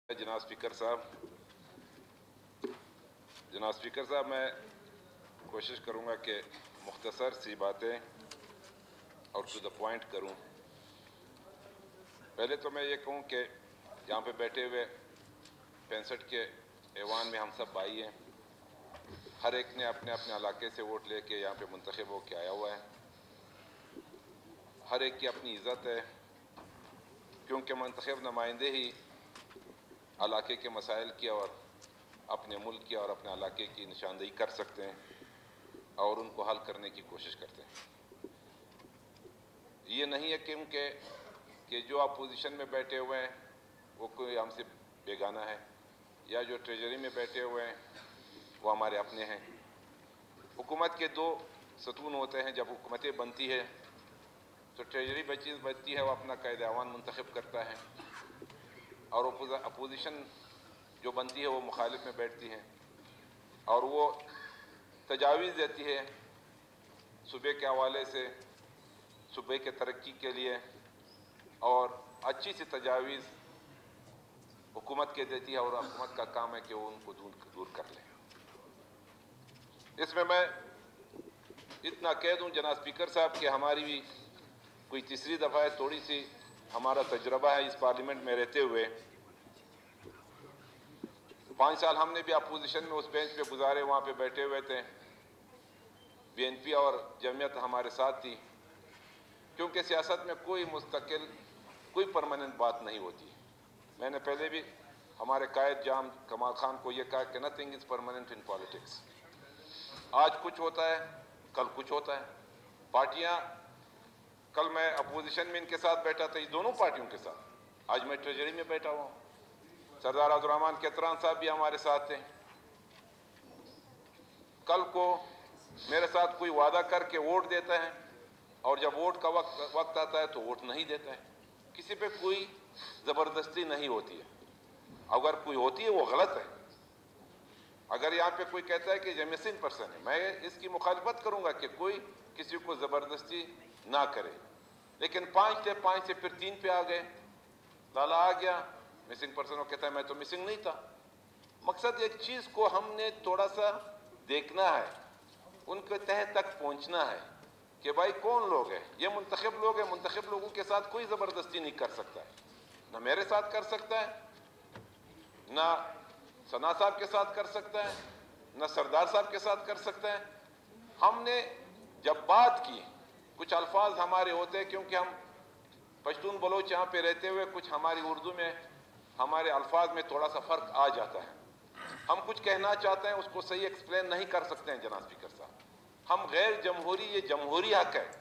जनाब स्पीकर साहब, मैं कोशिश करूंगा कि मुख्तसर सी बातें और टू द पॉइंट करूं। पहले तो मैं ये कहूं कि यहाँ पे बैठे हुए 65 के ऐवान में हम सब भाई हैं। हर एक ने अपने अपने इलाके से वोट लेके यहाँ पे मुंतखब होकर आया हुआ है। हर एक की अपनी इज़्ज़त है, क्योंकि मुंतखब नुमाइंदे ही इलाके के मसाइल की और अपने मुल्क की और अपने इलाके की निशानदेही कर सकते हैं और उनको हल करने की कोशिश करते हैं। ये नहीं है कि जो अपोजिशन में बैठे हुए हैं वो कोई हमसे बेगाना है, या जो ट्रेजरी में बैठे हुए हैं वो हमारे अपने हैं। हुकूमत के दो सतून होते हैं। जब हुकूमतें बनती है तो ट्रेजरी बचती है, वो अपना कायदे अवान मुंतखब करता है, और अपोजिशन जो बनती है वो मुखालिफ में बैठती है और वो तजावीज़ देती है सूबे के हवाले से, सूबे के तरक्की के लिए, और अच्छी सी तजावीज़ हुकूमत के देती है और हुकूमत का काम है कि वो उनको दूर कर ले। इसमें मैं इतना कह दूं जनाब स्पीकर साहब कि हमारी भी कोई तीसरी दफ़ा है, थोड़ी सी हमारा तजुर्बा है इस पार्लियामेंट में रहते हुए। 5 साल हमने भी अपोजिशन में उस बेंच पे गुजारे, वहाँ पे बैठे हुए थे। BNP और जमीयत हमारे साथ थी, क्योंकि सियासत में कोई मुस्तकिल कोई परमानेंट बात नहीं होती। मैंने पहले भी हमारे कायद जाम कमाल खान को ये कहा कि nothing is permanent in politics. आज कुछ होता है, कल कुछ होता है। पार्टियाँ, कल मैं अपोजिशन में इनके साथ बैठा था, ये दोनों पार्टियों के साथ। आज मैं ट्रेजरी में बैठा हुआ हूँ। सरदार अब्दुर्रहमान केतरान साहब भी हमारे साथ थे। कल को मेरे साथ कोई वादा करके वोट देता है और जब वोट का वक्त आता है तो वोट नहीं देता है। किसी पे कोई ज़बरदस्ती नहीं होती है। अगर कोई होती है वो गलत है। अगर यहाँ पे कोई कहता है कि ये मिसिंग पर्सन है, मैं इसकी मुखालफत करूँगा कि कोई किसी को ज़बरदस्ती ना करे। लेकिन 5 थे, 5 से फिर 3 पे आ गए। लाला आ गया, मिसिंग पर्सन को कहता है मैं तो मिसिंग नहीं था। मकसद एक चीज़ को हमने थोड़ा सा देखना है, उनके तह तक पहुँचना है कि भाई कौन लोग हैं। ये मुंतखब लोग हैं, मुंतखब लोगों के साथ कोई ज़बरदस्ती नहीं कर सकता है। ना मेरे साथ कर सकता है, ना सना साहब के साथ कर सकता है, ना सरदार साहब के साथ कर सकता है। हमने जब बात की, कुछ अल्फाज हमारे होते हैं, क्योंकि हम पश्तून बलोच यहाँ पे रहते हुए कुछ हमारी उर्दू में हमारे अल्फाज में थोड़ा सा फ़र्क आ जाता है। हम कुछ कहना चाहते हैं, उसको सही एक्सप्लेन नहीं कर सकते हैं जनाब स्पीकर साहब। हम गैर जमहूरी, ये जमहूरी हक है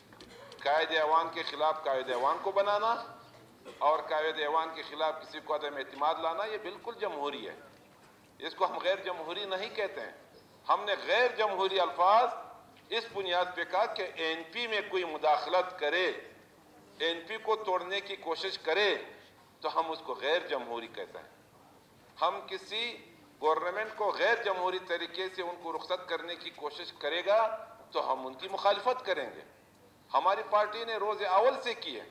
कायदे अवान के ख़िलाफ़ कायदे अवान को बनाना और कायदे अवान के ख़िलाफ़ किसी को अदम एतमाद लाना, ये बिल्कुल जमहूरी है। इसको हम गैर जमहूरी नहीं कहते हैं। हमने गैर जमहूरी अल्फाज इस बुनियाद पे कहा कि NP में कोई मुदाखलत करे, NP को तोड़ने की कोशिश करे तो हम उसको गैर जमहूरी कहते हैं। हम किसी गवर्नमेंट को गैर जमहूरी तरीके से उनको रुखसत करने की कोशिश करेगा तो हम उनकी मुखालिफत करेंगे। हमारी पार्टी ने रोज़ अव्वल से की है।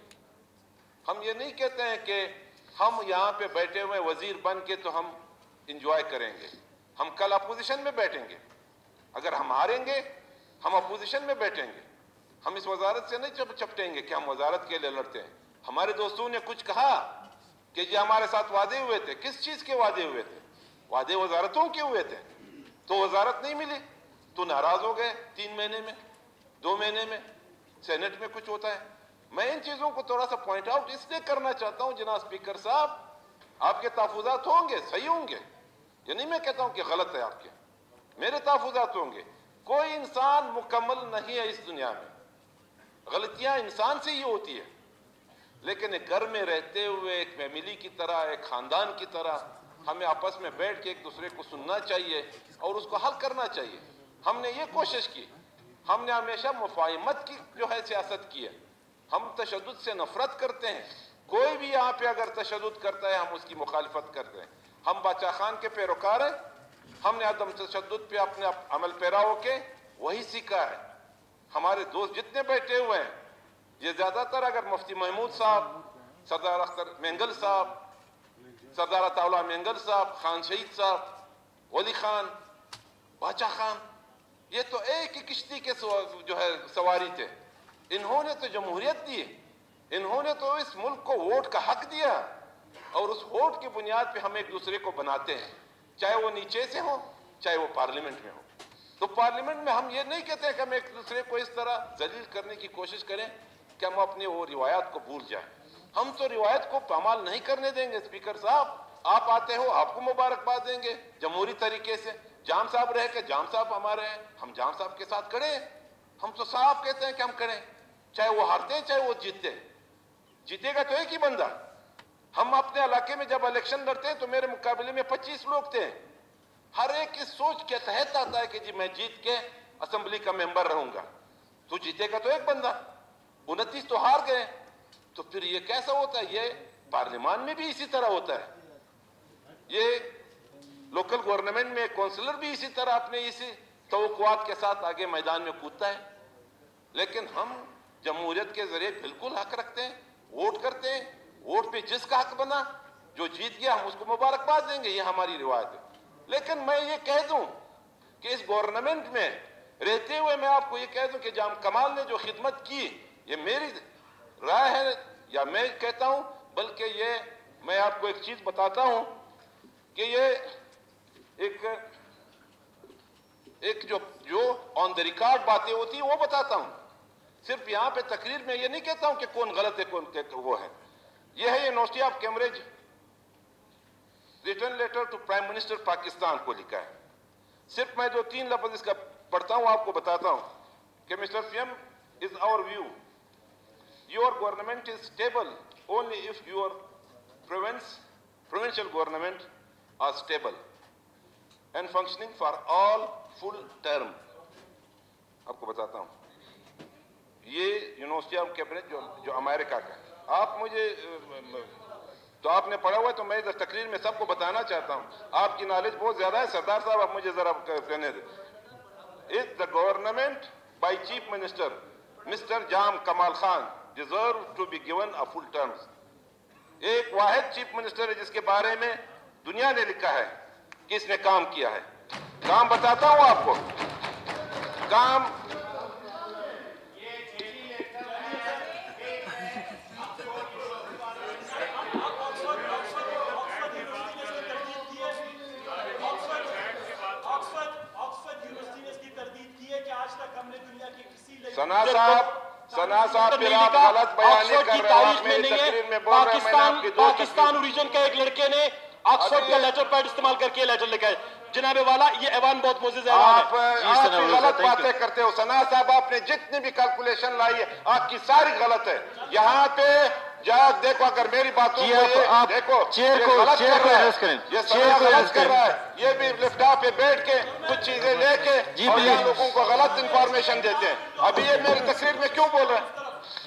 हम ये नहीं कहते हैं कि हम यहाँ पे बैठे हुए वजीर बन के तो हम इंजॉय करेंगे। हम कल अपोजिशन में बैठेंगे, अगर हम हारेंगे हम अपोजिशन में बैठेंगे। हम इस वजारत से नहीं चपटेंगे कि हम वजारत के लिए लड़ते हैं। हमारे दोस्तों ने कुछ कहा कि ये हमारे साथ वादे हुए थे। किस चीज़ के वादे हुए थे? वादे वजारतों के हुए थे। तो वजारत नहीं मिली तो नाराज़ हो गए। 3 महीने में, 2 महीने में सेनेट में कुछ होता है। मैं इन चीज़ों को थोड़ा सा पॉइंट आउट इसलिए करना चाहता हूँ जनाब स्पीकर साहब, आपके तहफ़्फ़ुज़ात होंगे, सही होंगे, ये नहीं मैं कहता हूँ कि गलत है आपके, मेरे तहफ़्फ़ुज़ात होंगे। कोई इंसान मुकम्मल नहीं है इस दुनिया में, गलतियाँ इंसान से ही होती है। लेकिन एक घर में रहते हुए एक फैमिली की तरह, एक ख़ानदान की तरह हमें आपस में बैठ के एक दूसरे को सुनना चाहिए और उसको हल करना चाहिए। हमने ये कोशिश की। हमने हमेशा मुफाहिमत की जो है सियासत की है। हम तशद्दुद से नफरत करते हैं। कोई भी यहाँ पे अगर तशद्दुद करता है हम उसकी मुखालिफत करते हैं। हम बादशाह खान के पैरोकार हैं। हमने अदम तशद्दुद पे अपने अमल पैरा होके वही सीखा है। हमारे दोस्त जितने बैठे हुए हैं, ये ज़्यादातर अगर मुफ्ती महमूद साहब, सरदार अख्तर मेंगल साहब, सरदार अताउल्लाह मेंगल साहब, खान शहीद साहब, वली खान, बादशाह खान, ये तो एक ही किश्ती के जो है सवारी थे। इन्होंने तो जमहूरियत दी, इन्होंने तो इस मुल्क को वोट का हक दिया, और उस वोट की बुनियाद पे हम एक दूसरे को बनाते हैं, चाहे वो नीचे से हो चाहे वो पार्लियामेंट में हो। तो पार्लियामेंट में हम ये नहीं कहते कि हम एक दूसरे को इस तरह जलील करने की कोशिश करें कि हम अपनी वो रिवायत को भूल जाएं। हम तो रिवायत को पामाल नहीं करने देंगे। स्पीकर साहब, आप आते हो, आपको मुबारकबाद देंगे जमहूरी तरीके से। जाम साहब रहे कि जाम साहब हमारे हैं, हम जाम साहब के साथ खड़े हैं। हम तो साफ कहते हैं कि हम खड़े, चाहे वो हारते हैं चाहे वो जीतते हैं। जीतेगा तो एक ही बंदा। हम अपने इलाके में जब इलेक्शन लड़ते हैं तो मेरे मुकाबले में 25 लोग थे। हर एक इस सोच के तहत आता है कि जी मैं जीत के असेंबली का मेंबर रहूंगा। तो जीतेगा तो एक बंदा, 29 तो हार गए। तो फिर ये कैसा होता है? ये पार्लियामान में भी इसी तरह होता है, ये लोकल गवर्नमेंट में काउंसिलर भी इसी तरह अपने इसी तवक्कुआत के साथ आगे मैदान में कूदता है। लेकिन हम जमहूरियत के जरिए बिल्कुल हक रखते हैं, वोट करते हैं। वोट पे जिसका हक बना, जो जीत गया, हम उसको मुबारकबाद देंगे, ये हमारी रिवायत है। लेकिन मैं ये कह दूं कि इस गवर्नमेंट में रहते हुए मैं आपको ये कह दूं कि जाम कमाल ने जो खिदमत की, ये मेरी राय है या मैं कहता हूं, बल्कि ये मैं आपको एक चीज बताता हूं कि ये एक जो ऑन द रिकॉर्ड बातें होती है वो बताता हूं। सिर्फ यहां पे तकरीर में ये नहीं कहता हूं कि कौन गलत है कौन वो है। ये है university of Cambridge return letter to prime minister Pakistan को लिखा है। सिर्फ मैं जो 3 लफ्ज इसका पढ़ता हूं, आपको बताता हूं कि mister PM, is our view, your government is stable only if your provincial government are stable and functioning for all full term। आपको बताता हूं, ये यूनिवर्सिटी ऑफ कैम्ब्रिज जो अमेरिका का है। आप मुझे तो आपने पढ़ा हुआ है, तो मैं इधर तकरीर में सबको बताना चाहता हूं। आपकी नॉलेज बहुत ज्यादा है सरदार साहब, आप मुझे जरा कहने दें। Is the government by chief minister mister Jam Kamal Khan deserve to be given a full terms. एक वाहिद चीफ मिनिस्टर है जिसके बारे में दुनिया ने लिखा है कि इसने काम किया है। काम बताता हूं आपको, काम सना साहब फिर आप गलत बयानी कर रहे हो। मेरी तकरीर में बोल रहे हैं, मैंने आपकी पाकिस्तान ओरिजिन के एक लड़के ने ऑक्सफोर्ड का लेटर पैड इस्तेमाल करके लेटर लिखा है। जनाबे वाला, ये ऐवान बहुत मोअज़्ज़ज़ ऐवान है। आप गलत बातें करते हो। सना साहब, आपने जितनी भी कैलकुलेशन लाई है आपकी सारी गलत है। यहाँ पे देखो, अगर मेरी बातों को देखो, चेयर को गलत कर रहा है, ये चेयर गलत कर रहा है। ये भी लिफ्टॉफ पे बैठ के कुछ चीजें लेके और यहाँ लोगों को गलत इंफॉर्मेशन देते हैं। अभी ये मेरी तकरीर में क्यों बोल रहे हैं?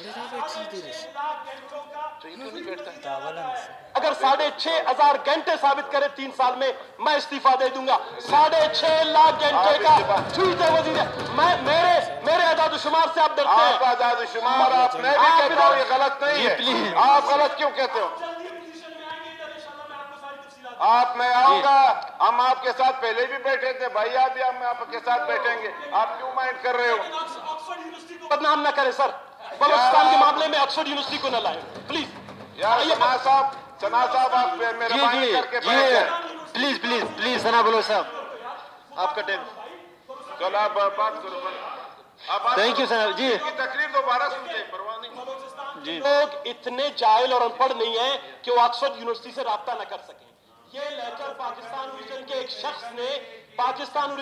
अगर 6,500 घंटे साबित करे 3 साल में, मैं इस्तीफा दे दूंगा। 6.5 लाख घंटे का झूठे वजीर है। मेरे आदाद-ओ-शुमार से आप डरते हैं। आप आदाद-ओ-शुमार, आप मैं भी कहता हूँ ये गलत नहीं है। आप गलत क्यों कहते हो? आप, मैं आऊंगा, हम आपके साथ पहले भी बैठे थे भाई, आप भी हम आपके साथ बैठेंगे। आप क्यों माइंड कर रहे हो? बदनाम ना करें सर, बलूचिस्तान के मामले में ऑक्सफोर्ड यूनिवर्सिटी को न लाएं प्लीज। यार सना साहब आप मेहरबानी करके बैठ जाएं। प्लीज सना बोलो साहब, आपका टाइम। चलो आप बात करो। Thank you Sana ji. तकरीर दोबारा सुनते, परवाह नहीं जी। लोग इतने जाहिल और अनपढ़ नहीं है कि वो ऑक्सफोर्ड यूनिवर्सिटी से राब्ता न कर सके। ये लेटर पाकिस्तान ओरिजिन के एक शख्स ने खुद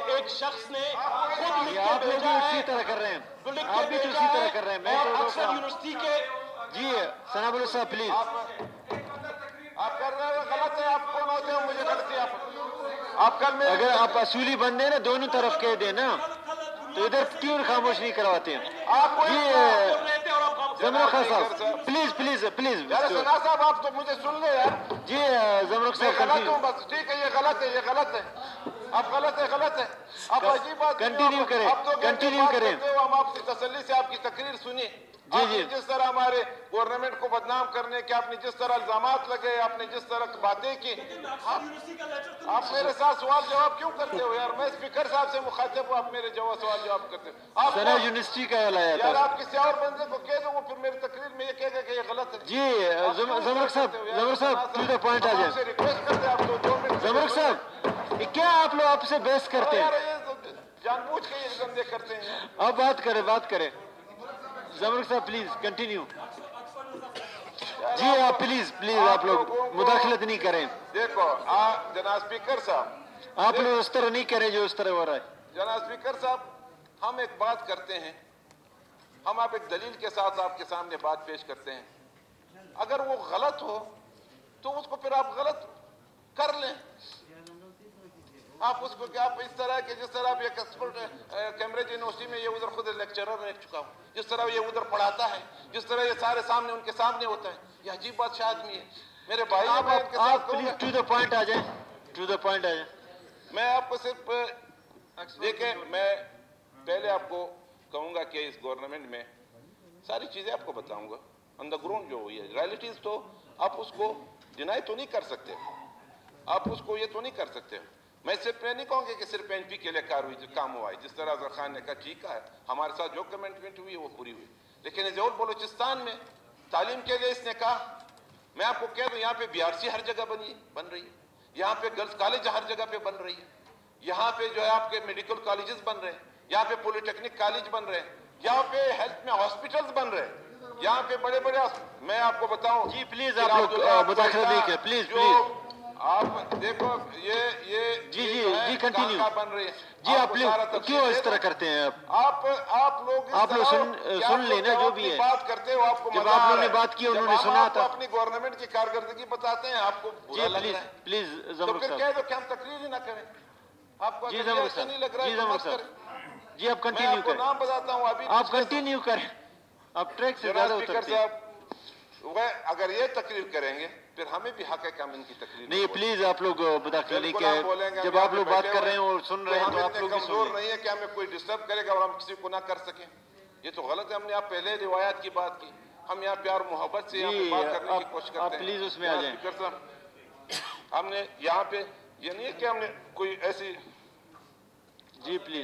लिख के भेजा है। उसी तरह कर रहे हैं, आप भी उसी तरह कर रहे हैं। मैं ऑक्सफोर्ड यूनिवर्सिटी के जी सना बोलो साहब प्लीज। आप कर रहे हो गलत है। आप कौन होते हो मुझे गलती? आप कल में अगर आप असूली बंदे ना दोनों तरफ कह देना तो इधर क्यों खामोश नहीं करवाते हैं? जमरुख खान साहब प्लीज। सना साहब आप तो मुझे सुन लो यार। जी जमरुख साहब गलत हूँ बस, ठीक है, ये गलत है। आप गलत है। आप अजीब बात कंटिन्यू करें। हम आपकी तसल्ली से आपकी तकरीर सुनिए। جی آپ نے جس طرح ہمارے گورنمنٹ کو بدنام کرنے کے آپ نے جس طرح الزامات لگے آپ نے جس طرح باتیں کی آپ میرے ساتھ سوال جواب کیوں کرتے ہو یار؟ میں اسپیکر صاحب سے مخاطب ہوں، آپ میرے سوال جواب کرتے ہو۔ آپ سنا یونیورسٹی کا لایا یار تھا آپ کسی اور بندے کو کہہ دو وہ پھر میری تقریر میں یہ کہے گا کہ یہ غلط ہے۔ جی زمرک صاحب ٹو دا پوائنٹ آ جائیں۔ ریکویسٹ کرتے ہیں آپ کو 2 منٹ زمرک صاحب کیا آپ لوگ آپ سے بحث کرتے ہیں؟ جان بوجھ کے یہ گندے کرتے ہیں۔ آپ بات کریں زمرک صاحب پلیز کنٹینیو۔ جی آپ پلیز آپ لوگ مداخلت نہیں کریں۔ دیکھو جناب اسپیکر صاحب آپ لوگ اس طرح نہیں کریں جو اس طرح ہو رہا ہے۔ جناب اسپیکر صاحب ہم ایک بات کرتے ہیں، ہم آپ ایک دلیل کے ساتھ آپ کے سامنے بات پیش کرتے ہیں، اگر وہ غلط ہو تو اس کو پھر آپ غلط کر لیں۔ آپ اس کو کیا اس طرح کہ جس طرح آپ ایک ایکسپرٹ کیمبرج یونیورسٹی میں یہ ادھر خود لیکچرر رہ چکا ہوں، جس طرح یہ ادھر پڑھاتا ہے، جس طرح یہ سارے سامنے ان کے سامنے ہوتا ہے، یہ عجیب بادشاہ آدمی ہے میرے بھائی۔ آپ پلیز ٹو دا پوائنٹ آ جائیں۔ میں آپ کو صرف دیکھیں، میں پہلے آپ کو کہوں گا کہ اس گورنمنٹ میں ساری چیزیں آپ کو بتاؤں گا آن دا گراؤنڈ جو ہوئی ہے ریالٹیز، تو آپ اس کو ڈینائی تو نہیں کر سکتے، آپ اس کو یہ تو نہیں کر سکتے۔ میں صرف نہیں کہوں گا کہ صرف این پی کے لیے کام ہوا ہے، جس طرح اظہر خان نے کہا ٹھیک ہے ہمارے ساتھ جو کمٹمنٹ ہوئی ہے وہ پوری ہوئی، لیکن اور بلوچستان میں تعلیم کے لیے اس نے کہا، میں آپ کو کہہ دوں یہاں پہ بی آر سی ہر جگہ بن رہی ہے، یہاں پہ گرلز کالج ہر جگہ پہ بن رہی ہے، یہاں پہ جو ہے آپ کے میڈیکل کالجز بن رہے ہیں، یہاں پہ پولی ٹیکنک کالج بن رہے ہیں، یہاں پہ ہیلتھ میں ہاسپٹلز بن رہے ہیں، یہاں پہ بڑے میں آپ کو بتاؤں۔ جی پلیز آپ لوگ مداخلت نہیں کریں، پلیز آپ دیکھو یہ جی کنٹینیو بن رہی ہے۔ جی آپ لوگ کیوں اس طرح کرتے ہیں؟ آپ لوگ سن لینا جو بھی ہے، بات کرتے ہو آپ کو جب آپ لوگوں نے بات کی انہوں نے سنا تھا، اپنی گورنمنٹ کی کارکردگی بتاتے ہیں آپ کو برا لگ رہا ہے، پلیز تو زمرک پھر صاحب کہہ دو کہ ہم تقریر ہی نہ کریں۔ آپ کو اچھا نہیں لگ رہا ہے تو مت کریں۔ جی آپ میں کنٹینیو آپ کو کریں، نام بتاتا ہوں ابھی آپ کنٹینیو کریں، آپ ٹریک سے زیادہ اترتے ہیں۔ وہ اگر یہ تقریر کریں گے پھر ہمیں بھی حق ہے کہ ہم ان کی تقریر نہیں پلیز آپ لوگ مداخلت نہیں کریں، جب آپ لوگ بات کر رہے ہیں اور سن رہے ہیں تو آپ لوگ بھی کمزور نہیں ہے کہ ہمیں کوئی ڈسٹرب کرے گا اور ہم کسی کو نہ کر سکیں، یہ تو غلط ہے۔ ہم نے آپ پہلے روایات کی بات کی، ہم یہاں پیار محبت سے یہاں پہ بات کرنے کی کوشش کرتے ہیں۔ آپ پلیز اس میں آ جائیں۔ ہم نے یہاں پہ یہ نہیں ہے کہ ہم نے کوئی ایسی جی پلیز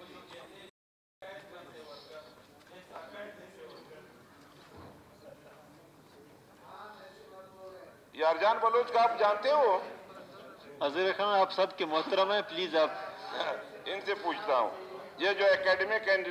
یارجان بلوچ کا آپ جانتے ہو؟ اظہر خان آپ سب کے محترم ہیں، پلیز آپ ان سے پوچھتا ہوں، یہ جو academic and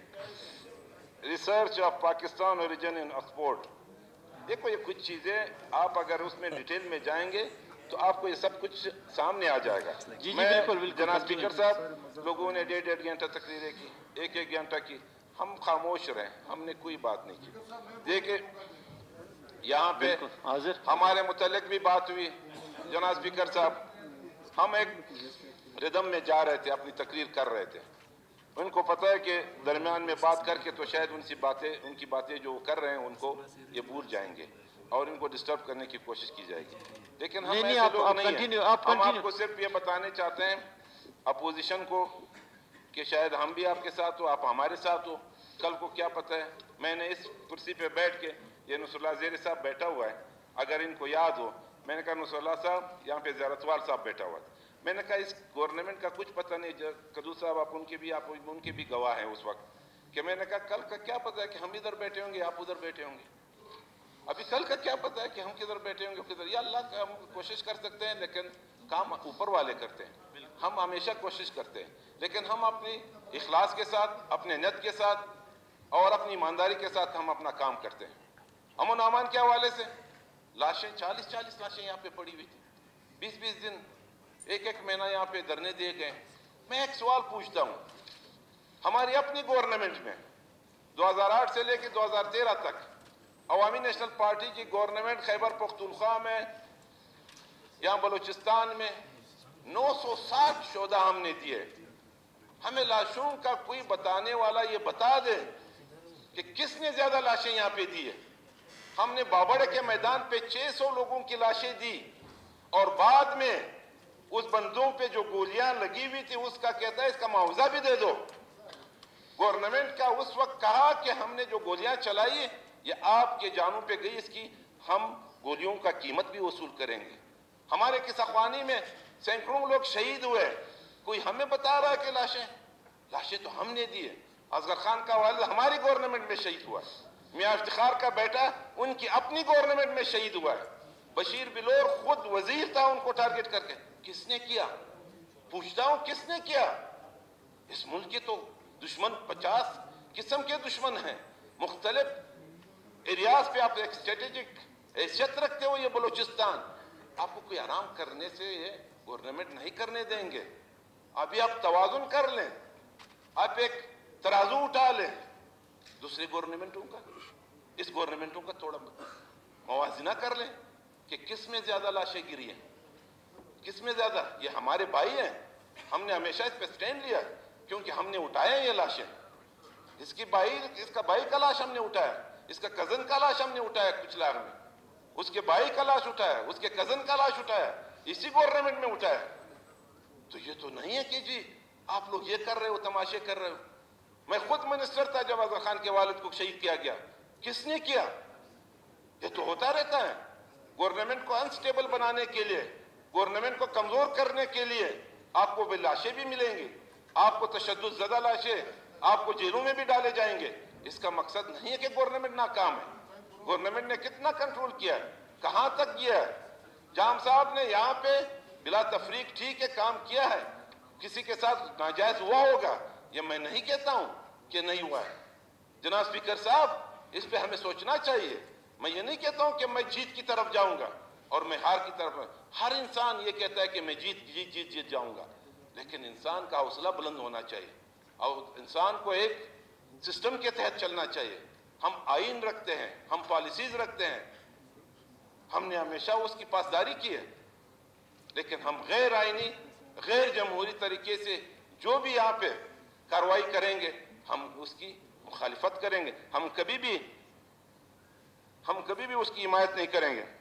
research of Pakistan origin in Oxford, دیکھو یہ کچھ چیزیں آپ اگر اس میں ڈیٹیل میں جائیں گے تو آپ کو یہ سب کچھ سامنے آ جائے گا۔ جی میں بالکل جناب اسپیکر صاحب، لوگوں نے 1.5 گھنٹہ تقریریں کی، 1 گھنٹہ کی، ہم خاموش رہے، ہم نے کوئی بات نہیں کی۔ دیکھیں یہاں پہ ہمارے متعلق بھی بات ہوئی، جناب اسپیکر صاحب ہم ایک ردم میں جا رہے تھے، اپنی تقریر کر رہے تھے، ان کو پتہ ہے کہ درمیان میں بات کر کے تو شاید ان کی باتیں جو کر رہے ہیں ان کو یہ بھول جائیں گے اور ان کو ڈسٹرب کرنے کی کوشش کی جائے گی، لیکن ہم ایسے لوگ نہیں ہیں۔ ہم آپ کو صرف یہ بتانے چاہتے ہیں اپوزیشن کو کہ شاید ہم بھی آپ کے ساتھ ہو، آپ ہمارے ساتھ ہو، کل کو کیا پتہ ہے۔ میں نے اس کرسی پہ بیٹھ کے، یہ نصر اللہ زیر صاحب بیٹھا ہوا ہے، اگر ان کو یاد ہو، میں نے کہا نصر اللہ صاحب یہاں پہ زیارتوال صاحب بیٹھا ہوا تھا، میں نے کہا اس گورنمنٹ کا کچھ پتہ نہیں، قدوس صاحب آپ ان کے بھی گواہ ہیں اس وقت، کہ میں نے کہا کل کا کیا پتہ ہے کہ ہم ادھر بیٹھے ہوں گے آپ ادھر بیٹھے ہوں گے، ابھی کل کا کیا پتہ ہے کہ ہم کدھر بیٹھے ہوں گے کدھر، یا اللہ کا ہم کوشش کر سکتے ہیں لیکن کام اوپر والے کرتے ہیں، ہم ہمیشہ کوشش کرتے ہیں، لیکن ہم اپنی اخلاص کے ساتھ، اپنے نیت کے ساتھ اور اپنی ایمانداری کے ساتھ ہم اپنا کام کرتے ہیں۔ امن و امان کے حوالے سے لاشیں 40 لاشیں یہاں پہ پڑی ہوئی تھی، 20 دن، ایک مہینہ یہاں پہ دھرنے دیے گئے۔ میں ایک سوال پوچھتا ہوں، ہماری اپنی گورنمنٹ میں 2008 سے لے کے 2013 تک عوامی نیشنل پارٹی کی گورنمنٹ خیبر پختونخوا میں، یہاں بلوچستان میں 960 شہداء ہم نے دیے، ہمیں لاشوں کا کوئی بتانے والا یہ بتا دے کہ کس نے زیادہ لاشیں یہاں پہ دی ہے۔ ہم نے بابڑ کے میدان پہ 600 لوگوں کی لاشیں دی اور بعد میں اس بندوں پہ جو گولیاں لگی ہوئی تھی اس کا کہتا ہے اس کا معاوضہ بھی دے دو۔ گورنمنٹ کا اس وقت کہا کہ ہم نے جو گولیاں چلائی ہیں یہ آپ کے جانوں پہ گئی، اس کی ہم گولیوں کا قیمت بھی وصول کریں گے. ہمارے کس اخوانی میں سینکڑوں لوگ شہید ہوئے، کوئی ہمیں بتا رہا ہے کہ لاشیں تو ہم نے دی ہے. اصغر خان کا والد ہماری گورنمنٹ میں شہید ہوا ہے، میاں افتخار کا بیٹا ان کی اپنی گورنمنٹ میں شہید ہوا ہے، بشیر بلور خود وزیر تھا ان کو ٹارگٹ کر کے. کس نے کیا؟ پوچھتا ہوں کس نے کیا؟ اس ملک کے تو دشمن 50 قسم کے دشمن ہیں، مختلف ایریاز پہ آپ ایک اسٹریٹجک حیثیت رکھتے ہو. یہ بلوچستان آپ کو کوئی آرام کرنے سے یہ گورنمنٹ نہیں کرنے دیں گے. ابھی آپ توازن کر لیں، آپ ایک ترازو اٹھا لیں دوسرے گورنمنٹوں کا، اس گورنمنٹوں کا تھوڑا موازنہ کر لیں کہ کس میں زیادہ لاشیں گری ہیں، کس میں زیادہ. یہ ہمارے بھائی ہیں، ہم نے ہمیشہ اس پہ سٹینڈ لیا کیونکہ ہم نے اٹھائے ہیں یہ لاشیں. اس کا بھائی کا لاش ہم نے اٹھایا، اس کا کزن کا لاش ہم نے اٹھایا کچھ لاکھ میں، اس کے بھائی کا لاش اٹھایا، اس کے کزن کا لاش اٹھایا، اسی گورنمنٹ میں اٹھایا. تو یہ تو نہیں ہے کہ جی آپ لوگ یہ کر رہے ہو، تماشے کر رہے ہو. میں خود منسٹر تھا جب اصغر خان کے والد کو شہید کیا گیا. کس نے کیا؟ یہ تو ہوتا رہتا ہے. گورنمنٹ کو انسٹیبل بنانے کے لیے، گورنمنٹ کو کمزور کرنے کے لیے آپ کو لاشیں بھی ملیں گی، آپ کو تشدد زدہ لاشیں، آپ کو جیلوں میں بھی ڈالے جائیں گے. اس کا مقصد نہیں ہے کہ گورنمنٹ ناکام ہے. گورنمنٹ نے کتنا کنٹرول کیا ہے، کہاں تک کیا ہے. جام صاحب نے یہاں پہ بلا تفریق ٹھیک ہے کام کیا ہے، کسی کے ساتھ ناجائز ہوا ہوگا، یہ میں نہیں کہتا ہوں کہ نہیں ہوا ہے. جناب اسپیکر صاحب اس پہ ہمیں سوچنا چاہیے. میں یہ نہیں کہتا ہوں کہ میں جیت کی طرف جاؤں گا اور میں ہار کی طرف. ہر انسان یہ کہتا ہے کہ میں جیت جاؤں گا، لیکن انسان کا حوصلہ بلند ہونا چاہیے اور انسان کو ایک سسٹم کے تحت چلنا چاہیے. ہم آئین رکھتے ہیں، ہم پالیسیز رکھتے ہیں، ہم نے ہمیشہ اس کی پاسداری کی ہے، لیکن ہم غیر آئینی غیر جمہوری طریقے سے جو بھی یہاں پہ کارروائی کریں گے ہم اس کی مخالفت کریں گے. ہم کبھی بھی اس کی حمایت نہیں کریں گے.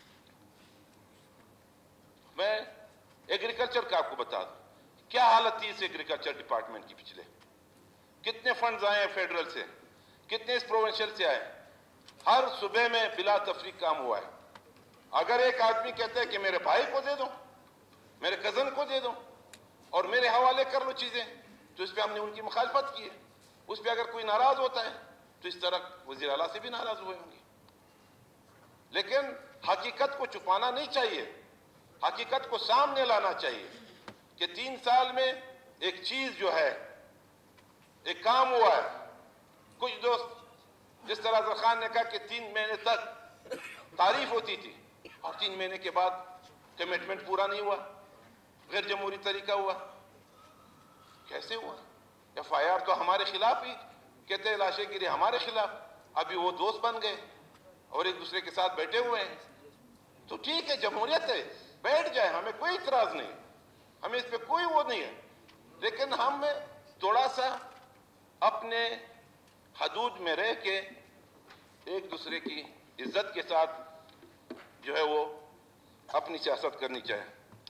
میں ایگریکلچر کا آپ کو بتا دوں کیا حالت تھی اس ایگریکلچر ڈپارٹمنٹ کی. پچھلے کتنے فنڈز آئے ہیں فیڈرل سے، کتنے اس پروونشل سے آئے. ہر صوبے میں بلا تفریق کام ہوا ہے. اگر ایک آدمی کہتا ہے کہ میرے بھائی کو دے دو، میرے کزن کو دے دو اور میرے حوالے کر لو چیزیں، تو اس پہ ہم نے ان کی مخالفت کی ہے. اس پہ اگر کوئی ناراض ہوتا ہے تو اس طرح وزیر اعلیٰ سے بھی ناراض ہوئے ہوں گے. لیکن حقیقت کو چھپانا نہیں چاہیے، حقیقت کو سامنے لانا چاہیے کہ 3 سال میں ایک چیز جو ہے، ایک کام ہوا ہے. کچھ دوست جس طرح اصغر خان نے کہا کہ 3 مہینے تک تعریف ہوتی تھی اور 3 مہینے کے بعد کمٹمنٹ پورا نہیں ہوا، غیر جمہوری طریقہ ہوا. کیسے ہوا؟ ایف آئی آر تو ہمارے خلاف ہی کہتے ہیں، لاشیں گری ہمارے خلاف. ابھی وہ دوست بن گئے اور ایک دوسرے کے ساتھ بیٹھے ہوئے ہیں. تو ٹھیک ہے، جمہوریت ہے، بیٹھ جائے، ہمیں کوئی اعتراض نہیں، ہمیں اس پہ کوئی وہ نہیں ہے. لیکن ہم تھوڑا سا اپنے حدود میں رہ کے ایک دوسرے کی عزت کے ساتھ جو ہے وہ اپنی سیاست کرنی چاہیے.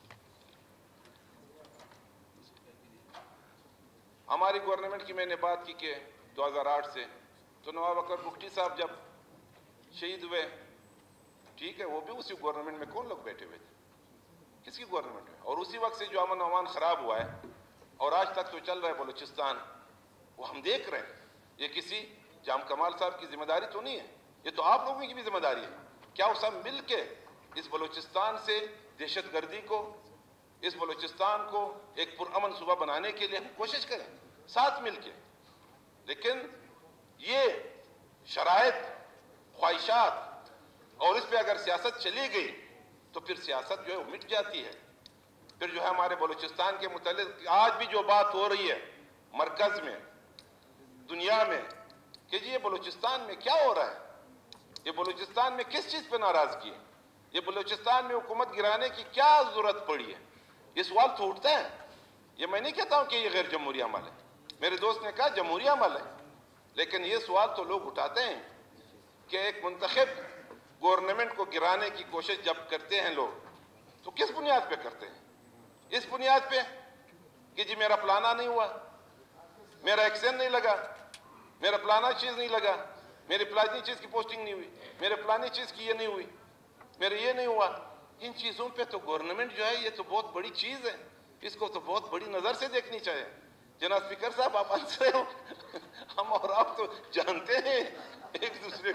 ہماری گورنمنٹ کی میں نے بات کی کہ 2008 سے تو نواب اکبر بگٹی صاحب جب شہید ہوئے، ٹھیک ہے، وہ بھی اسی گورنمنٹ میں کون لوگ بیٹھے ہوئے تھے، کس کی گورنمنٹ میں؟ اور اسی وقت سے جو امن و امان خراب ہوا ہے اور آج تک تو چل رہا ہے بلوچستان، وہ ہم دیکھ رہے ہیں. یہ کسی جام کمال صاحب کی ذمہ داری تو نہیں ہے، یہ تو آپ لوگوں کی بھی ذمہ داری ہے. کیا وہ سب مل کے اس بلوچستان سے دہشت گردی کو، اس بلوچستان کو ایک پرامن صوبہ بنانے کے لیے ہم کوشش کریں ساتھ مل کے. لیکن یہ شرائط، خواہشات اور اس پہ اگر سیاست چلی گئی تو پھر سیاست جو ہے وہ مٹ جاتی ہے. پھر جو ہے ہمارے بلوچستان کے متعلق آج بھی جو بات ہو رہی ہے مرکز میں، دنیا میں، کہ جی یہ بلوچستان میں کیا ہو رہا ہے، یہ بلوچستان میں کس چیز پہ ناراضگی ہے، یہ بلوچستان میں حکومت گرانے کی کیا ضرورت پڑی ہے. یہ سوال تو اٹھتا ہے. یہ میں نہیں کہتا ہوں کہ یہ غیر جمہوری عمل ہے، میرے دوست نے کہا جمہوری عمل ہے، لیکن یہ سوال تو لوگ اٹھاتے ہیں کہ ایک منتخب گورنمنٹ کو گرانے کی کوشش جب کرتے ہیں لوگ تو کس بنیاد پہ کرتے ہیں؟ اس بنیاد پہ کہ جی میرا پلانا نہیں ہوا، میرا ایکسن نہیں لگا, میرا فلانا چیز نہیں لگا, میری فلانی چیز کی پوسٹنگ نہیں ہوئی, میرے فلانی چیز کی یہ نہیں ہوئی, میرے یہ نہیں ہوا. ان چیزوں پہ تو گورنمنٹ جو ہے یہ تو بہت بڑی چیز ہے, اس کو تو بہت بڑی نظر سے دیکھنی چاہیے. جناب اسپیکر صاحب آپ ہنس رہے ہو, ہم اور آپ تو جانتے ہیں ایک دوسرے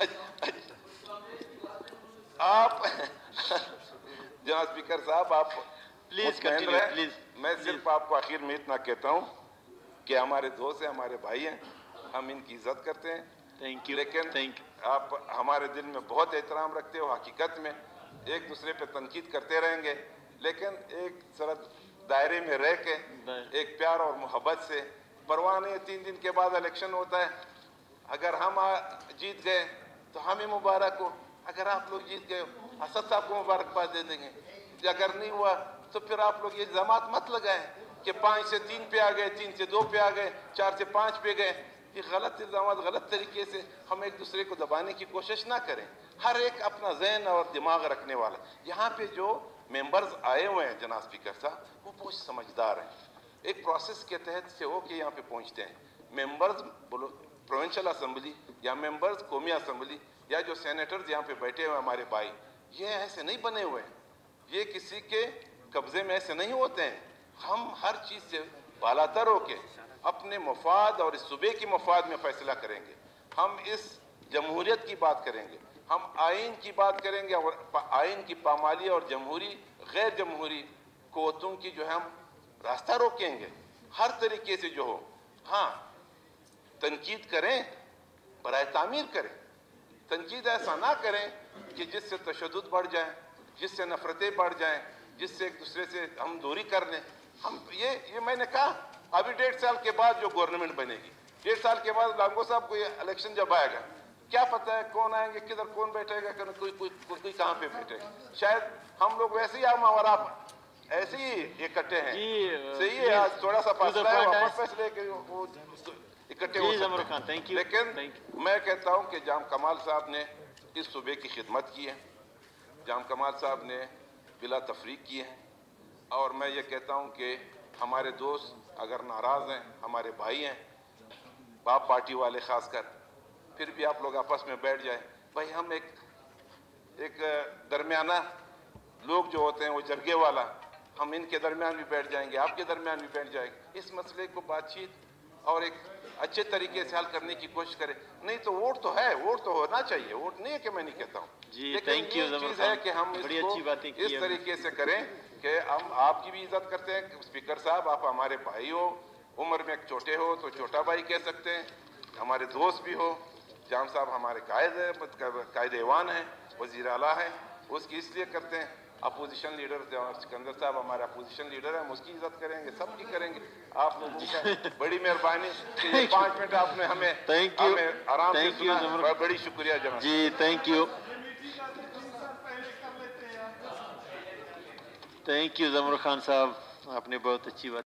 آپ جناب اسپیکر صاحب آپ پلیز مطمئن کنٹینیو رہیں. پلیز. میں صرف آپ کو آخر میں اتنا کہتا ہوں کہ ہمارے دوست ہیں, ہمارے بھائی ہیں, ہم ان کی عزت کرتے ہیں, تھینک یو لیکن تھینک یو. آپ ہمارے دل میں بہت احترام رکھتے ہو. حقیقت میں ایک دوسرے پہ تنقید کرتے رہیں گے, لیکن ایک سرد دائرے میں رہ کے ایک پیار اور محبت سے. پرواہ نہیں, 3 دن کے بعد الیکشن ہوتا ہے. اگر ہم جیت گئے تو ہمیں مبارک ہو, اگر آپ لوگ جیت گئے اسد صاحب کو مبارکباد دے دیں گے. اگر نہیں ہوا تو پھر آپ لوگ یہ الزامات مت لگائیں کہ 5 سے 3 پہ آ گئے, 3 سے 2 پہ آ گئے, 4 سے 5 پہ گئے. یہ غلط الزامات, غلط طریقے سے ہم ایک دوسرے کو دبانے کی کوشش نہ کریں. ہر ایک اپنا ذہن اور دماغ رکھنے والا. یہاں پہ جو ممبرز آئے ہوئے ہیں جناب اسپیکر صاحب, وہ بہت سمجھدار ہیں. ایک پروسیس کے تحت سے ہو کے یہاں پہ پہنچتے ہیں. ممبرز پروونشل اسمبلی یا ممبرز قومی اسمبلی یا جو سینیٹرز یہاں پہ بیٹھے ہوئے ہمارے بھائی, یہ ایسے نہیں بنے ہوئے ہیں, یہ کسی کے قبضے میں ایسے نہیں ہوتے ہیں. ہم ہر چیز سے بالاتر ہو کے اپنے مفاد اور اس صوبے کی مفاد میں فیصلہ کریں گے. ہم اس جمہوریت کی بات کریں گے, ہم آئین کی بات کریں گے, اور آئین کی پامالی اور جمہوری غیر جمہوری قوتوں کی جو ہے ہم راستہ روکیں گے ہر طریقے سے جو ہو. ہاں تنقید کریں, برائے تعمیر کریں. تنقید ایسا نہ کریں کہ جس سے تشدد بڑھ جائیں, جس سے نفرتیں بڑھ جائیں, جس سے ایک دوسرے سے ہم دوری کر لیں. ہم یہ میں نے کہا ابھی 1.5 سال کے بعد جو گورنمنٹ بنے گی, 1.5 سال کے بعد لانگو صاحب کو یہ الیکشن جب آئے گا, کیا پتہ ہے کون آئیں گے, کدھر کون بیٹھے گا, کوئی کہاں پہ بیٹھے گا. شاید ہم لوگ ویسے ہی ہم اور آپ ایسے ہی اکٹھے ہیں. صحیح ہے, آج تھوڑا سا فاصلہ ہے, واپس فیصلے کے وہ اکٹھے ہو سکتے ہیں. لیکن میں کہتا ہوں کہ جام کمال صاحب نے اس صوبے کی خدمت کی ہے, جام کمال صاحب نے بلا تفریق کی ہے. اور میں یہ کہتا ہوں کہ ہمارے دوست اگر ناراض ہیں, ہمارے بھائی ہیں, باپ پارٹی والے خاص کر, پھر بھی آپ لوگ آپس میں بیٹھ جائیں. بھائی ہم ایک درمیانہ لوگ جو ہوتے ہیں وہ جرگے والا, ہم ان کے درمیان بھی بیٹھ جائیں گے, آپ کے درمیان بھی بیٹھ جائیں گے. اس مسئلے کو بات چیت اور ایک اچھے طریقے سے حل کرنے کی کوشش کریں. نہیں تو ووٹ تو ہے, ووٹ تو ہونا چاہیے, ووٹ نہیں ہے کہ میں نہیں کہتا ہوں, لیکن یہ چیز ہے کہ ہم اس کو اس طریقے سے کریں کہ ہم آپ کی بھی عزت کرتے ہیں. اسپیکر صاحب آپ ہمارے بھائی ہو, عمر میں چھوٹے ہو تو چھوٹا بھائی کہہ سکتے ہیں, ہمارے دوست بھی ہو. جام صاحب ہمارے قائد ایوان ہیں, وزیر اعلیٰ ہیں, اس کی اس لیے کرتے ہیں. اپوزیشن لیڈر سکندر صاحب ہمارے اپوزیشن لیڈر ہیں, ہم اس کی عزت کریں گے, سب کی کریں گے. آپ لوگوں کا بڑی مہربانی کہ یہ 5 منٹ آپ نے ہمیں آرام سے سنا, بڑی شکریہ جناب جی. Thank you thank you Zamar Khan صاحب, آپ نے بہت اچھی بات